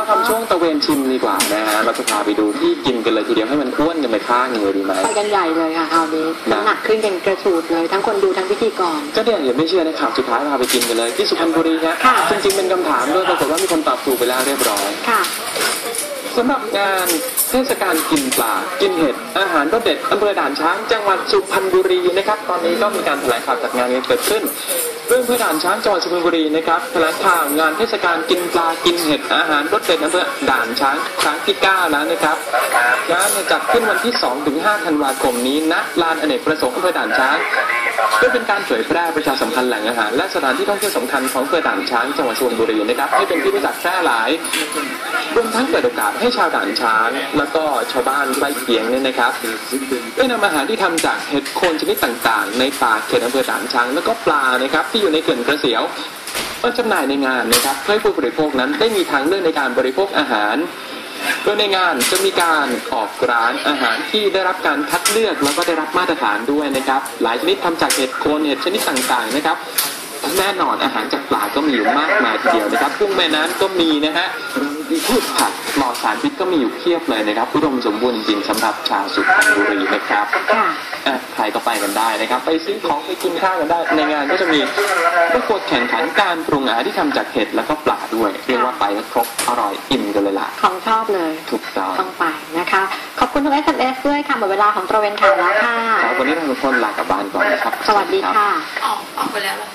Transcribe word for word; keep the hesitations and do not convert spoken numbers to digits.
ทำช่วงตะเวนชิมดีกว่านะฮะเราจะพาไปดูที่กินกันเลยทีเดียวให้มันอ้วนกันไปข้างหนึ่งเลยดีไหมไปกันใหญ่เลยค่ะคราวนี้น้ำหนักขึ้นกันกระฉูดเลยทั้งคนดูทั้งพิธีกรก็เดี๋ยวอย่าไม่เชื่อนะครับสุดท้ายพาไปกินกันเลยที่สุพรรณบุรีฮะจริงๆเป็นคำถามด้วยปรากฏว่ามีคนตอบถูกไปแล้วเรียบร้อยค่ะสำหรับงานเทศกาลกินปลากินเห็ดอาหารรสเด็ดอำเภอด่านช้างจังหวัดสุพรรณบุรีนะครับตอนนี้ก็มีการแถลงข่าวจัดงานเกิดขึ้นเรื่องอำเภอด่านช้างจังหวัดสุพรรณบุรีนะครับแถลงข่าวงานเทศกาลกินปลากินเห็ดอาหารรสเด็ดอำเภอด่านช้างครั้งที่เก้าแล้วนะครับงานจัดขึ้นวันที่สองถึงห้าธันวาคมนี้ณลานอเนกประสงค์อำเภอด่านช้างเพื่อเป็นการเผยแพร่ประชาสัมพันธ์แหล่งอาหารและสถานที่ท่องเที่ยวสำคัญของอำเภอด่านช้างจังหวัดสุพรรณบุรีนะครับให้เป็นที่รู้จักแพร่หลายรวมทั้งเปิดโอกาสให้ชาวด่านช้างแล้วก็ชาวบ้านใกล้เคียงเนี่ยนะครับได้นำอาหารที่ทำจากเห็ดโคนชนิดต่างๆในป่าเขตอำเภอด่านช้างแล้วก็ปลานะครับที่อยู่ในเขื่อนกระเสียวมาจำหน่ายในงานนะครับเพื่อให้ผู้บริโภคนั้นได้มีทางเลือกในการบริโภคอาหารโดยในงานจะมีการออกร้านอาหารที่ได้รับการคัดเลือกแล้วก็ได้รับมาตรฐานด้วยนะครับหลายชนิดทำจากเห็ดโคนเห็ดชนิดต่างๆนะครับแน่นอนอาหารจากปลาก็มีอยู่มากมายทีเดียวนะครับกุ้งแม่น้ำก็มีนะฮะพืชผักปลอดสารพิษก็มีอยู่เพียบเลยนะครับอุดมสมบูรณ์จริงๆสำหรับชาวสุพรรณบุรีนะครับใครก็ไปกันได้นะครับไปซื้อของไปกินข้าวกันได้ในงานก็จะมีประกวดแข่งขันการปรุงอาหารที่ทำจากเห็ดแล้วก็ปลาด้วยเรียกว่าไปครบอร่อยอิ่มกันเลยล่ะของชอบเลยถูกต้องต้องไปนะคะขอบคุณทุก เอส เอ็ม เอส ด้วยค่ะหมดเวลาของตระเวนข่าวแล้วค่ะวันนี้ทุกคนลากลับบ้านก่อนนะครับสวัสดีค่ะออกออกไปแล้ว